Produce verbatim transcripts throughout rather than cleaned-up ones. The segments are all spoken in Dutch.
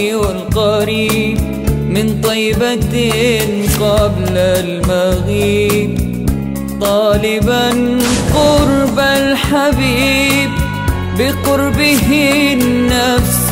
والقريب من طيبة قبل المغيب طالبا قرب الحبيب بقربه النفس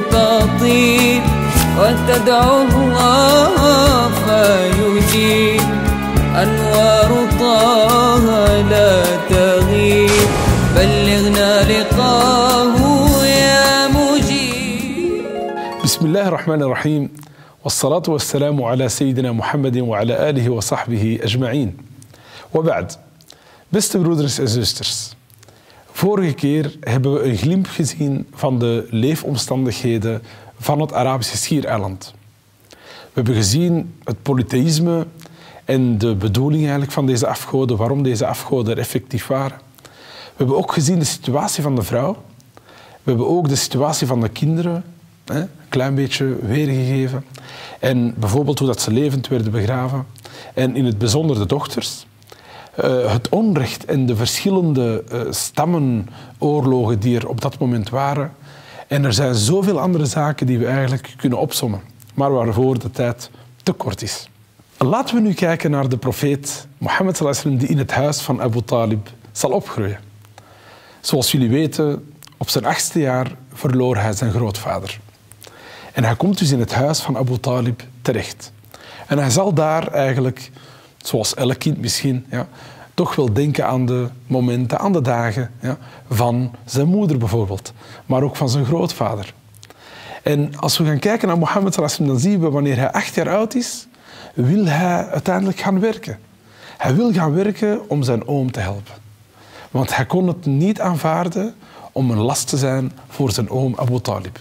تطيب وتدعو الله فيجيب أنوار طه لا تغيب بلغنا لقاه يا مجيب. بسم الله الرحمن الرحيم والصلاة والسلام على سيدنا محمد وعلى آله وصحبه أجمعين. Wabad, beste broeders en zusters. Vorige keer hebben we een glimp gezien van de leefomstandigheden van het Arabische Schiereiland. We hebben gezien het polytheïsme en de bedoeling eigenlijk van deze afgoden, waarom deze afgoden er effectief waren. We hebben ook gezien de situatie van de vrouw. We hebben ook de situatie van de kinderen hè, een klein beetje weergegeven. En bijvoorbeeld hoe dat ze levend werden begraven. En in het bijzonder de dochters. Uh, het onrecht en de verschillende uh, stammenoorlogen die er op dat moment waren. En er zijn zoveel andere zaken die we eigenlijk kunnen opsommen, maar waarvoor de tijd te kort is. Laten we nu kijken naar de profeet Mohammed sallallahu alaihi wasallam die in het huis van Abu Talib zal opgroeien. Zoals jullie weten, op zijn achtste jaar verloor hij zijn grootvader. En hij komt dus in het huis van Abu Talib terecht. En hij zal daar eigenlijk, zoals elk kind misschien, ja, toch wel denken aan de momenten, aan de dagen ja, van zijn moeder bijvoorbeeld, maar ook van zijn grootvader. En als we gaan kijken naar Mohammed sallallahu alaihi wasallam, dan zien we wanneer hij acht jaar oud is, wil hij uiteindelijk gaan werken. Hij wil gaan werken om zijn oom te helpen. Want hij kon het niet aanvaarden om een last te zijn voor zijn oom Abu Talib.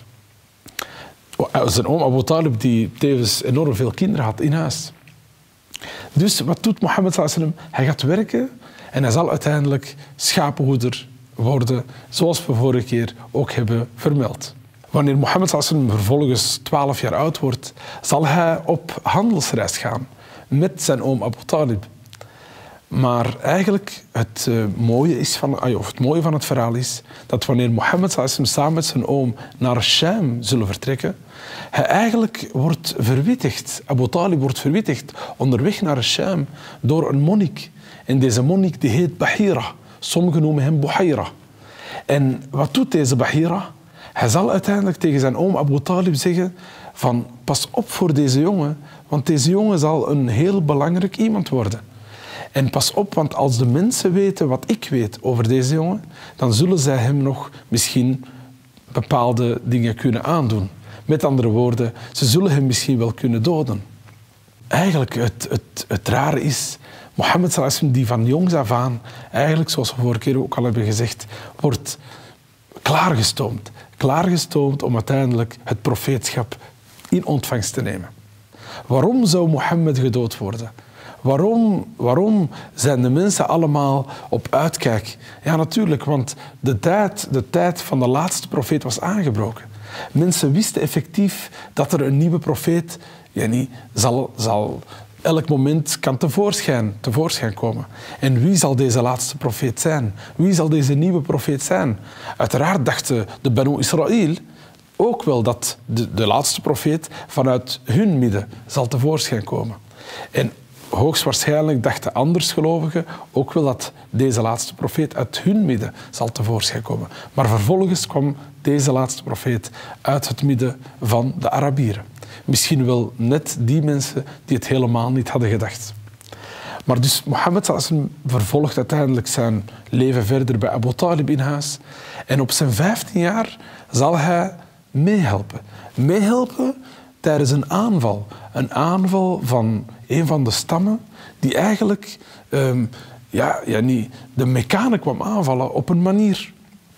Zijn oom Abu Talib die tevens enorm veel kinderen had in huis. Dus wat doet Mohammed sallallahu alaihi wasallam? Hij gaat werken en hij zal uiteindelijk schapenhoeder worden, zoals we vorige keer ook hebben vermeld. Wanneer Mohammed sallallahu alaihi wasallam vervolgens twaalf jaar oud wordt, zal hij op handelsreis gaan met zijn oom Abu Talib. Maar eigenlijk het, uh, mooie is van, of het mooie van het verhaal is dat wanneer Mohammed sallallahu alaihi wasallam samen met zijn oom naar Sham zullen vertrekken, hij eigenlijk wordt verwittigd, Abu Talib wordt verwittigd onderweg naar Sham door een monnik. En deze monnik die heet Bahira. Sommigen noemen hem Buhaira. En wat doet deze Bahira? Hij zal uiteindelijk tegen zijn oom Abu Talib zeggen van pas op voor deze jongen, want deze jongen zal een heel belangrijk iemand worden. En pas op, want als de mensen weten wat ik weet over deze jongen, dan zullen zij hem nog misschien bepaalde dingen kunnen aandoen. Met andere woorden, ze zullen hem misschien wel kunnen doden. Eigenlijk, het, het, het rare is, Mohammed sallallahu alaihi wasallam, die van jongs af aan, eigenlijk zoals we vorige keer ook al hebben gezegd, wordt klaargestoomd. Klaargestoomd om uiteindelijk het profeetschap in ontvangst te nemen. Waarom zou Mohammed gedood worden? Waarom, waarom zijn de mensen allemaal op uitkijk? Ja, natuurlijk, want de tijd, de tijd van de laatste profeet was aangebroken. Mensen wisten effectief dat er een nieuwe profeet ja, niet, zal, zal elk moment kan tevoorschijn, tevoorschijn komen. En wie zal deze laatste profeet zijn? Wie zal deze nieuwe profeet zijn? Uiteraard dachten de Banu Israël ook wel dat de, de laatste profeet vanuit hun midden zal tevoorschijn komen. En hoogstwaarschijnlijk dachten andersgelovigen ook wel dat deze laatste profeet uit hun midden zal tevoorschijn komen. Maar vervolgens kwam deze laatste profeet uit het midden van de Arabieren. Misschien wel net die mensen die het helemaal niet hadden gedacht. Maar dus Mohammed sallallahu alaihi wasallam vervolgt uiteindelijk zijn leven verder bij Abu Talib in huis. En op zijn vijftien jaar zal hij meehelpen. Meehelpen tijdens een aanval. Een aanval van een van de stammen die eigenlijk um, ja, ja, niet, de Mekkanen kwam aanvallen op een manier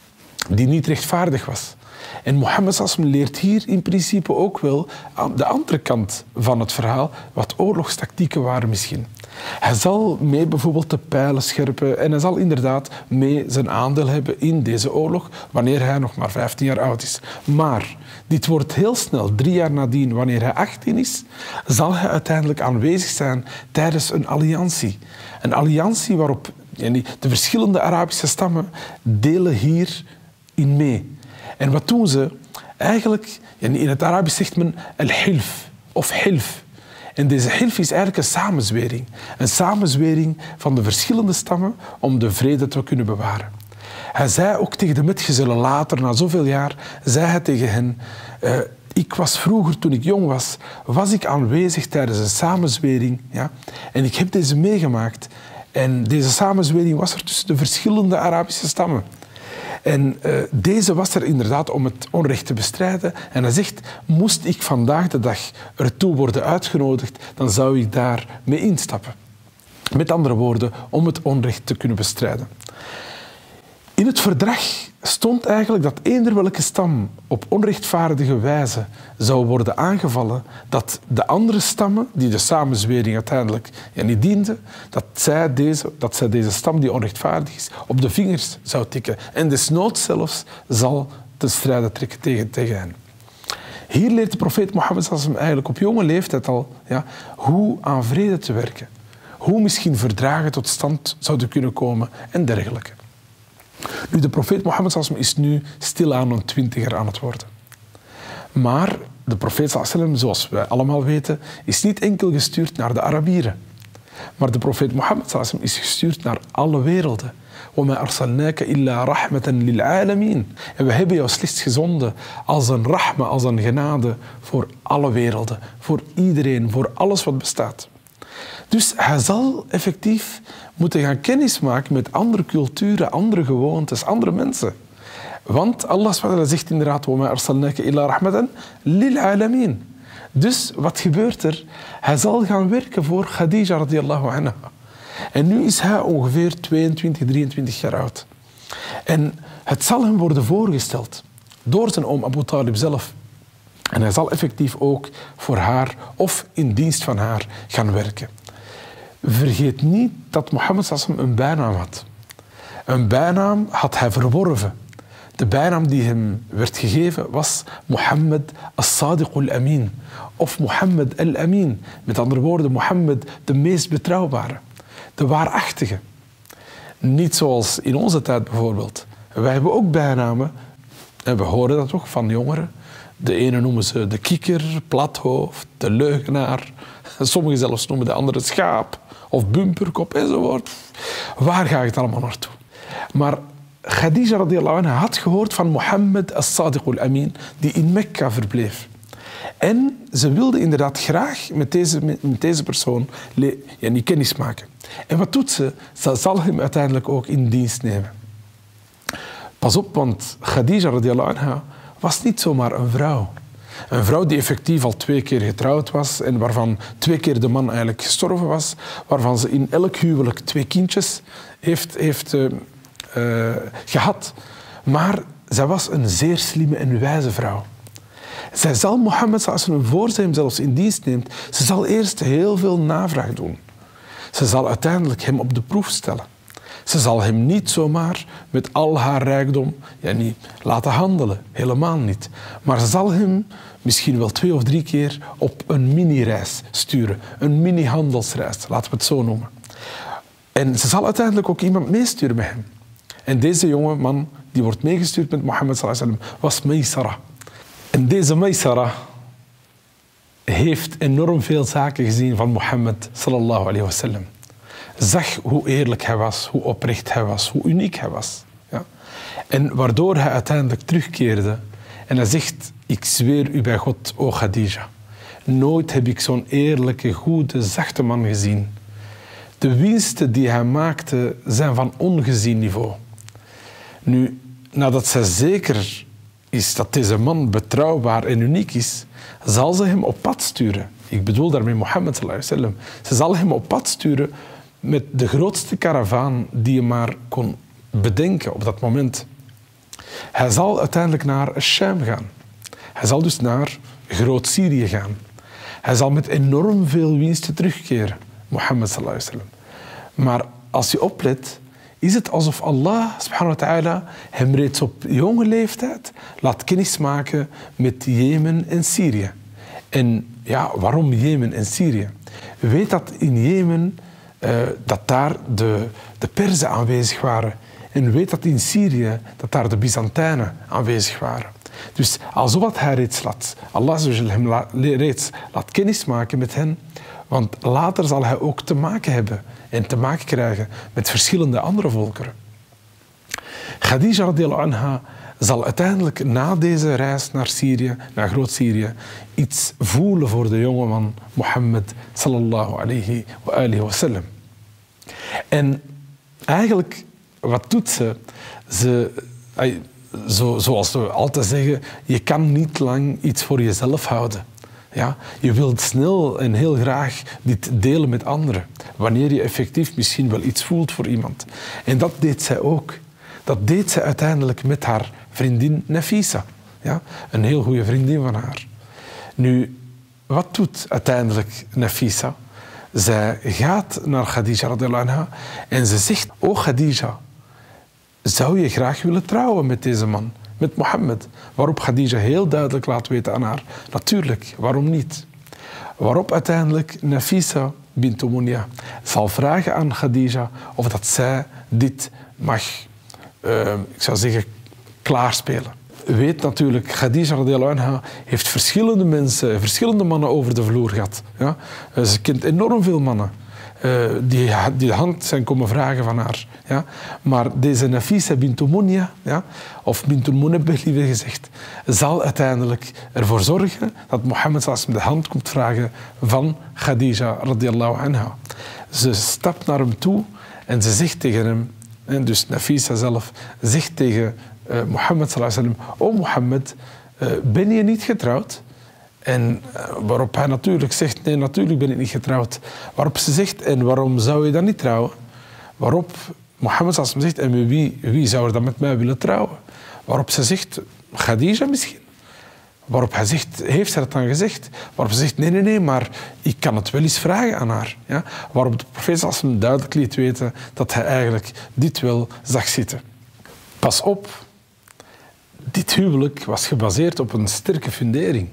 die niet rechtvaardig was. En Mohammed sallallahu alaihi wasallam leert hier in principe ook wel aan de andere kant van het verhaal wat oorlogstactieken waren misschien. Hij zal mee bijvoorbeeld de pijlen scherpen en hij zal inderdaad mee zijn aandeel hebben in deze oorlog wanneer hij nog maar vijftien jaar oud is. Maar dit wordt heel snel, drie jaar nadien, wanneer hij achttien is, zal hij uiteindelijk aanwezig zijn tijdens een alliantie. Een alliantie waarop de verschillende Arabische stammen delen hierin mee. En wat doen ze? eigenlijk, in het Arabisch zegt men al-hilf of hilf. En deze hilf is eigenlijk een samenzwering. Een samenzwering van de verschillende stammen om de vrede te kunnen bewaren. Hij zei ook tegen de metgezellen later, na zoveel jaar, zei hij tegen hen, uh, ik was vroeger, toen ik jong was, was ik aanwezig tijdens een samenzwering. Ja? En ik heb deze meegemaakt. En deze samenzwering was er tussen de verschillende Arabische stammen. En uh, deze was er inderdaad om het onrecht te bestrijden. En hij zegt, moest ik vandaag de dag ertoe worden uitgenodigd, dan zou ik daar mee instappen. Met andere woorden, om het onrecht te kunnen bestrijden. In het verdrag stond eigenlijk dat eender welke stam op onrechtvaardige wijze zou worden aangevallen, dat de andere stammen, die de samenzwering uiteindelijk ja, niet dienden, dat zij, deze, dat zij deze stam die onrechtvaardig is, op de vingers zou tikken. En desnoods zelfs zal te strijden trekken tegen, tegen hen. Hier leert de profeet Mohammed eigenlijk op jonge leeftijd al ja, hoe aan vrede te werken. Hoe misschien verdragen tot stand zouden kunnen komen en dergelijke. Nu, de profeet Mohammed is nu stilaan een twintiger aan het worden. Maar de profeet, zoals wij allemaal weten, is niet enkel gestuurd naar de Arabieren. Maar de profeet Mohammed is gestuurd naar alle werelden. وَمَا أَرْسَلْنَاكَ إِلَّا رَحْمَةً لِلْعَالَمِينَ. En we hebben jou slechts gezonden als een rahma, als een genade voor alle werelden. Voor iedereen, voor alles wat bestaat. Dus hij zal effectief moeten gaan kennismaken met andere culturen, andere gewoontes, andere mensen. Want Allah zegt inderdaad, وَمَا أَرْسَلْنَاكَ إِلَّا رَحْمَةً لِلْعَالَمِينَ. Dus wat gebeurt er? Hij zal gaan werken voor Khadija radiyallahu anha. En nu is hij ongeveer tweeëntwintig, drieëntwintig jaar oud. En het zal hem worden voorgesteld door zijn oom Abu Talib zelf. En hij zal effectief ook voor haar of in dienst van haar gaan werken. Vergeet niet dat Mohammed een bijnaam had. Een bijnaam had hij verworven. De bijnaam die hem werd gegeven was Mohammed as-Sadiq al-Amin. Of Mohammed al-Amin. Met andere woorden, Mohammed de meest betrouwbare. De waarachtige. Niet zoals in onze tijd bijvoorbeeld. Wij hebben ook bijnamen. En we horen dat ook van jongeren. De ene noemen ze de kikker, plathoofd, de leugenaar. Sommigen zelfs noemen de andere schaap of bumperkop enzovoort. Waar ga ik het allemaal naartoe? Maar Khadija radiyallahu anha had gehoord van Mohammed as-Sadiq al-Amin, die in Mekka verbleef. En ze wilde inderdaad graag met deze, met deze persoon ja, niet kennis maken. En wat doet ze? Ze zal hem uiteindelijk ook in dienst nemen. Pas op, want Khadija radiyallahu anha was niet zomaar een vrouw. Een vrouw die effectief al twee keer getrouwd was en waarvan twee keer de man eigenlijk gestorven was, waarvan ze in elk huwelijk twee kindjes heeft, heeft uh, uh, gehad. Maar zij was een zeer slimme en wijze vrouw. Zij zal Mohammed, als ze voor ze hem zelfs in dienst neemt, ze zal eerst heel veel navraag doen. Ze zal uiteindelijk hem op de proef stellen. Ze zal hem niet zomaar met al haar rijkdom ja, niet laten handelen. Helemaal niet. Maar ze zal hem misschien wel twee of drie keer op een mini-reis sturen. Een mini-handelsreis, laten we het zo noemen. En ze zal uiteindelijk ook iemand meesturen met hem. En deze jonge man die wordt meegestuurd met Mohammed sallallahu alaihi wasallam was Maysara. En deze Maysara heeft enorm veel zaken gezien van Mohammed sallallahu alaihi wasallam. Zag hoe eerlijk hij was, hoe oprecht hij was, hoe uniek hij was. Ja? En waardoor hij uiteindelijk terugkeerde en hij zegt, ik zweer u bij God, o Khadija, nooit heb ik zo'n eerlijke, goede, zachte man gezien. De winsten die hij maakte zijn van ongezien niveau. Nu, nadat zij zeker is dat deze man betrouwbaar en uniek is, zal ze hem op pad sturen. Ik bedoel daarmee Mohammed sallallahu alaihi wasallam. Ze zal hem op pad sturen met de grootste karavaan die je maar kon bedenken op dat moment. Hij zal uiteindelijk naar Sham gaan. Hij zal dus naar Groot-Syrië gaan. Hij zal met enorm veel winsten terugkeren, Mohammed sallallahu alaihi wasallam. Maar als je oplet, is het alsof Allah subhanahu wa ta'ala hem reeds op jonge leeftijd laat kennismaken met Jemen en Syrië. En ja, waarom Jemen en Syrië? Weet dat in Jemen Uh, dat daar de, de Perzen aanwezig waren. En weet dat in Syrië dat daar de Byzantijnen aanwezig waren. Dus alsof hij reeds laat, Allah hem la, reeds laat kennismaken met hen, want later zal hij ook te maken hebben en te maken krijgen met verschillende andere volkeren. Khadija radiyallahu anha zal uiteindelijk na deze reis naar Syrië, naar Groot-Syrië, iets voelen voor de jongeman Mohammed sallallahu alayhi wa alihi wa sallam. En eigenlijk, wat doet ze? Ze zo, zoals we altijd zeggen, je kan niet lang iets voor jezelf houden. Ja? Je wilt snel en heel graag dit delen met anderen, wanneer je effectief misschien wel iets voelt voor iemand. En dat deed zij ook. Dat deed zij uiteindelijk met haar vriendin Nafisa. Ja? Een heel goede vriendin van haar. Nu, wat doet uiteindelijk Nafisa? Zij gaat naar Khadija radhiyallahu anha en ze zegt: O Khadija, zou je graag willen trouwen met deze man, met Mohammed? Waarop Khadija heel duidelijk laat weten aan haar: natuurlijk, waarom niet? Waarop uiteindelijk Nafisa bint Munya zal vragen aan Khadija of dat zij dit mag, uh, ik zou zeggen, klaarspelen. Weet natuurlijk, Khadija radhiyallahu anha heeft verschillende mensen, verschillende mannen over de vloer gehad. Ja? Ze kent enorm veel mannen uh, die, die de hand zijn komen vragen van haar. Ja? Maar deze Nafisa bint Munya, ja, of bint Munabbih liever gezegd, zal uiteindelijk ervoor zorgen dat Mohammed de hand komt vragen van Khadija radhiyallahu anha. Ze stapt naar hem toe en ze zegt tegen hem, en dus Nafisa zelf zegt tegen uh, Mohammed sallallahu alaihi wasallam: O Mohammed, uh, ben je niet getrouwd? En uh, waarop hij natuurlijk zegt: nee, natuurlijk ben ik niet getrouwd. Waarop ze zegt: en waarom zou je dan niet trouwen? Waarop Mohammed sallallahu alaihi wasallam zegt: en wie, wie zou er dan met mij willen trouwen? Waarop ze zegt: Khadija misschien. Waarop hij zegt: heeft zij dat dan gezegd? Waarop ze zegt: nee, nee, nee, maar ik kan het wel eens vragen aan haar. Ja? Waarop de profeet sallallahu alaihi wasallam duidelijk liet weten dat hij eigenlijk dit wel zag zitten. Pas op, dit huwelijk was gebaseerd op een sterke fundering.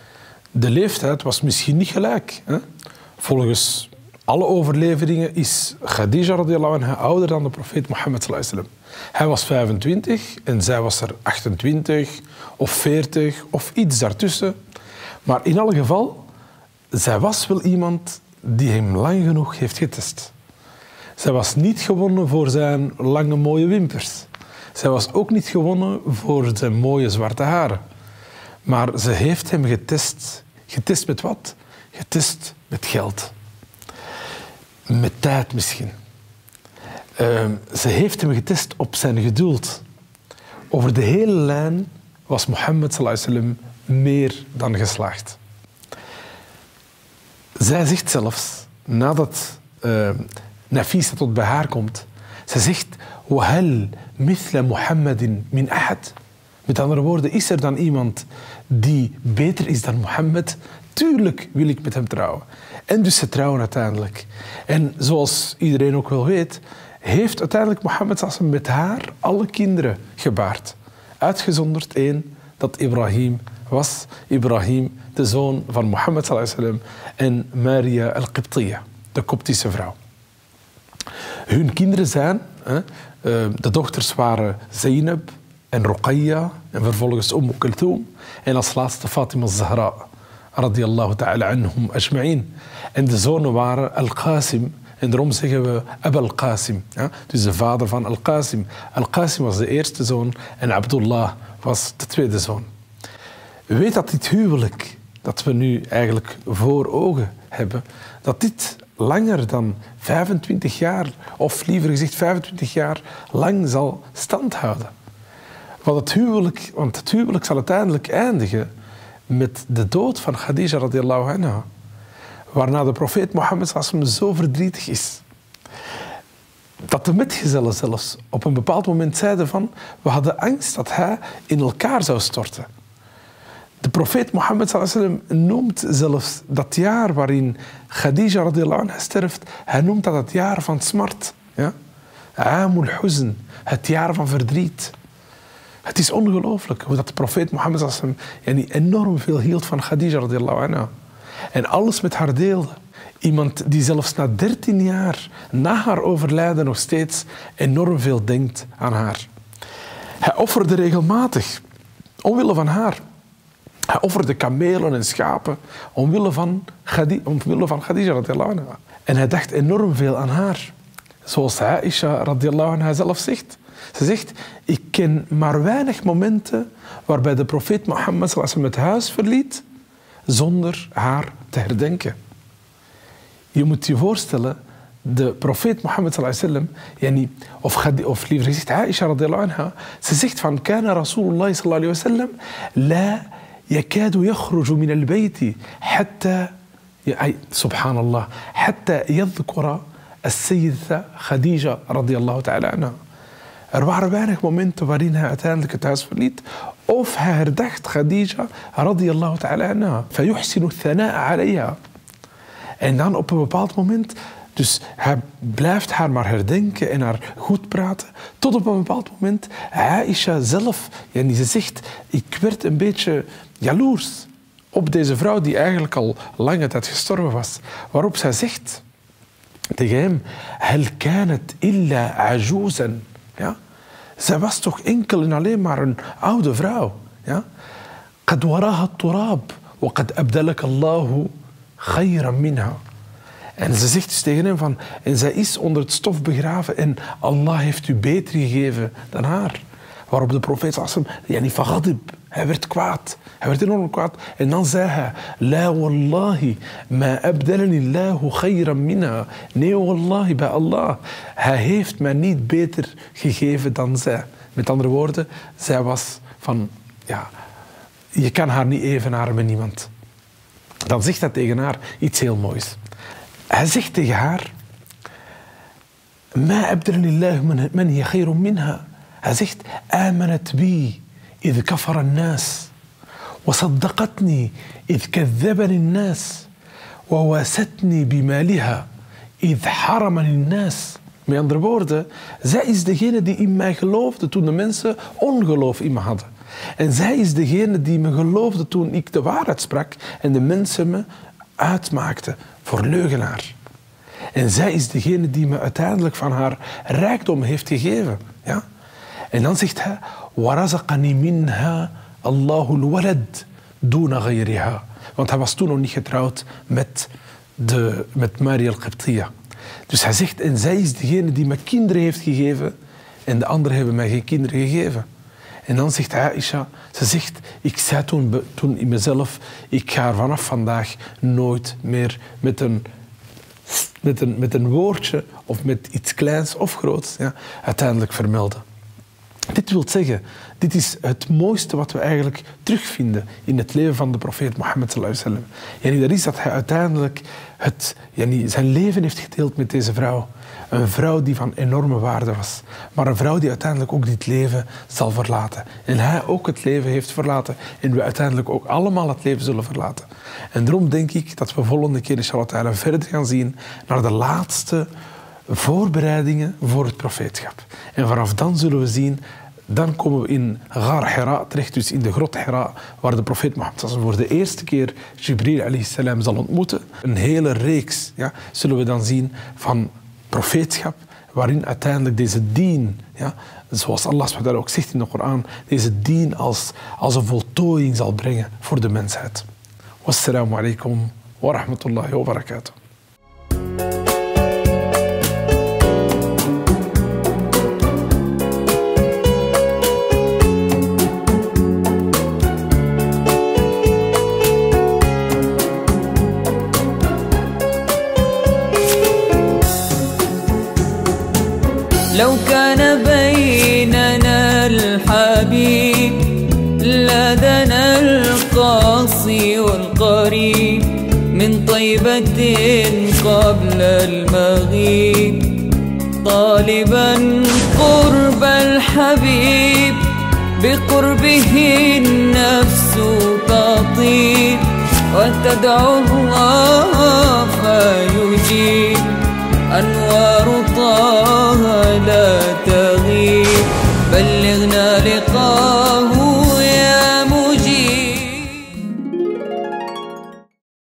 De leeftijd was misschien niet gelijk. Hè? Volgens alle overleveringen is Khadija radhiyallahu anha ouder dan de profeet Mohammed sallallahu alaihi wasallam. Hij was vijfentwintig en zij was er achtentwintig of veertig of iets daartussen. Maar in alle geval, zij was wel iemand die hem lang genoeg heeft getest. Zij was niet gewonnen voor zijn lange mooie wimpers. Zij was ook niet gewonnen voor zijn mooie zwarte haren. Maar ze heeft hem getest. Getest met wat? Getest met geld. Met tijd misschien. Uh, ze heeft hem getest op zijn geduld. Over de hele lijn was Mohammed sallallahu alaihi wasallam meer dan geslaagd. Zij zegt zelfs, nadat uh, Nafisa tot bij haar komt, ze zegt: وَهَلْ مِثْلَ مُحَمَّدٍ مِنْ أَحَدٍ. Met andere woorden, is er dan iemand die beter is dan Mohammed? Tuurlijk wil ik met hem trouwen. En dus ze trouwen uiteindelijk. En zoals iedereen ook wel weet, heeft uiteindelijk Mohammed sallallahu alaihi wasallam met haar alle kinderen gebaard. Uitgezonderd één, dat Ibrahim was. Ibrahim, de zoon van Mohammed sallallahu alaihi wasallam, en Maria al-Qibtiyya, de Koptische vrouw. Hun kinderen zijn, de dochters waren Zainab en Ruqayya en vervolgens Umm Kulthum en als laatste Fatima Zahra radiyallahu ta'ala anhum ajma'in. En de zonen waren Al-Qasim en daarom zeggen we Abu al-Qasim, ja? Dus de vader van Al-Qasim. Al-Qasim was de eerste zoon en Abdullah was de tweede zoon. Weet dat dit huwelijk dat we nu eigenlijk voor ogen hebben, dat dit langer dan vijfentwintig jaar, of liever gezegd vijfentwintig jaar lang zal standhouden. Want het huwelijk, want het huwelijk zal uiteindelijk eindigen met de dood van Khadija radhiyallahu anha, waarna de profeet Mohammed sallallahu alaihi wasallam zo verdrietig is dat de metgezellen zelfs op een bepaald moment zeiden van: we hadden angst dat hij in elkaar zou storten. De profeet Mohammed sallallahu alaihi wasallam noemt zelfs dat jaar waarin Khadija radhiyallahu anha sterft, hij noemt dat het jaar van smart. Ja? Amul huzn, het jaar van verdriet. Het is ongelooflijk hoe dat de profeet Mohammed sallallahu alaihi wasallam enorm veel hield van Khadija radhiyallahu anha. En alles met haar deelde. Iemand die zelfs na dertien jaar na haar overlijden nog steeds enorm veel denkt aan haar. Hij offerde regelmatig Omwille van haar. Hij offerde kamelen en schapen omwille van Khadija, omwille van Khadija radiyallahu anha. En hij dacht enorm veel aan haar. Zoals Aisha radiyallahu anha zelf zegt. Ze zegt, ik ken maar weinig momenten waarbij de profeet Mohammed sallallahu alaihi wasallam het huis verliet zonder haar te herdenken. Je moet je voorstellen, de profeet Mohammed sallallahu alaihi wasallam, yani, of, of liever gezegd Aisha radiyallahu anha, ze zegt van, kana Rasulullah sallallahu alaihi wasallam la yakadu yakhruju min al-bayti hatta, subhanallah, hatta yadhkura as-sayyida Khadija radiyallahu ta'ala anha. Er waren weinig momenten waarin hij uiteindelijk het huis verliet of hij herdacht Khadija radiyallahu ta'ala anha. Fayuhsinu thana'a alayha. En dan op een bepaald moment, dus hij blijft haar maar herdenken en haar goed praten, tot op een bepaald moment Aisha zelf, yani ze zegt, ik werd een beetje jaloers op deze vrouw die eigenlijk al lange tijd gestorven was. Waarop zij zegt tegen hem, hal kanat illa ajuzan. Ja? Zij was toch enkel en alleen maar een oude vrouw. Ja? Qad waraha turab wa qad abdalaka Allahu khayran minha. En ze zegt dus tegen hem van, en zij is onder het stof begraven en Allah heeft u beter gegeven dan haar. Waarop de profeet sallallahu alaihi wasallam, yani faghadib, hij werd kwaad. Hij werd enorm kwaad. En dan zei hij, la wallahi, ma abdalani Allahu khayran minha. Nee, wallahi, bij Allah. Hij heeft mij niet beter gegeven dan zij. Met andere woorden, zij was van, ja, je kan haar niet evenaren met niemand. Dan zegt hij tegen haar iets heel moois. Hij zegt tegen haar, ma abdalani Allahu man hiya khayrun minha. Hij zegt, amanat bi idh kafara an-nas. وصدقتني إذ كذبني الناس وواستني بمالها إذ حرمني الناس. Met andere woorden, zij is degene die in mij geloofde toen de mensen ongeloof in me hadden. En zij is degene die me geloofde toen ik de waarheid sprak en de mensen me uitmaakten voor leugenaar. En zij is degene die me uiteindelijk van haar rijkdom heeft gegeven. Ja? En dan zegt hij, warazaqani minha Allahul walad duna ghayriha. Want hij was toen nog niet getrouwd met, de, met Maria al-Qibtiyya. Dus hij zegt, en zij is degene die me kinderen heeft gegeven en de anderen hebben mij geen kinderen gegeven. En dan zegt Aisha, ze zegt, ik zei toen, toen in mezelf, ik ga vanaf vandaag nooit meer met een, met een, met een woordje of met iets kleins of groots, ja, uiteindelijk vermelden. Dit wil zeggen, dit is het mooiste wat we eigenlijk terugvinden in het leven van de profeet Mohammed sallallahu alaihi wasallam. Yani, dat is dat hij uiteindelijk het, yani, zijn leven heeft gedeeld met deze vrouw. Een vrouw die van enorme waarde was. Maar een vrouw die uiteindelijk ook dit leven zal verlaten. En hij ook het leven heeft verlaten. En we uiteindelijk ook allemaal het leven zullen verlaten. En daarom denk ik dat we volgende keer inshallah ta'ala verder gaan zien naar de laatste voorbereidingen voor het profeetschap. En vanaf dan zullen we zien, dan komen we in Ghar Hira terecht, dus in de grot Hira, waar de profeet Mohammed voor de eerste keer Jibril alayhi salam zal ontmoeten. Een hele reeks, ja, zullen we dan zien van profeetschap, waarin uiteindelijk deze dien, ja, zoals Allah subhanahu ook zegt in de Koran, deze dien als, als een voltooiing zal brengen voor de mensheid. Wassalamu alaikum wa rahmatullahi wa barakatuh. لو كان بيننا الحبيب لدنا القاصي والقريب من طيبة قبل المغيب طالبا قرب الحبيب بقربه النفس تطيب وتدعو الله فيجيب أنوار طه لا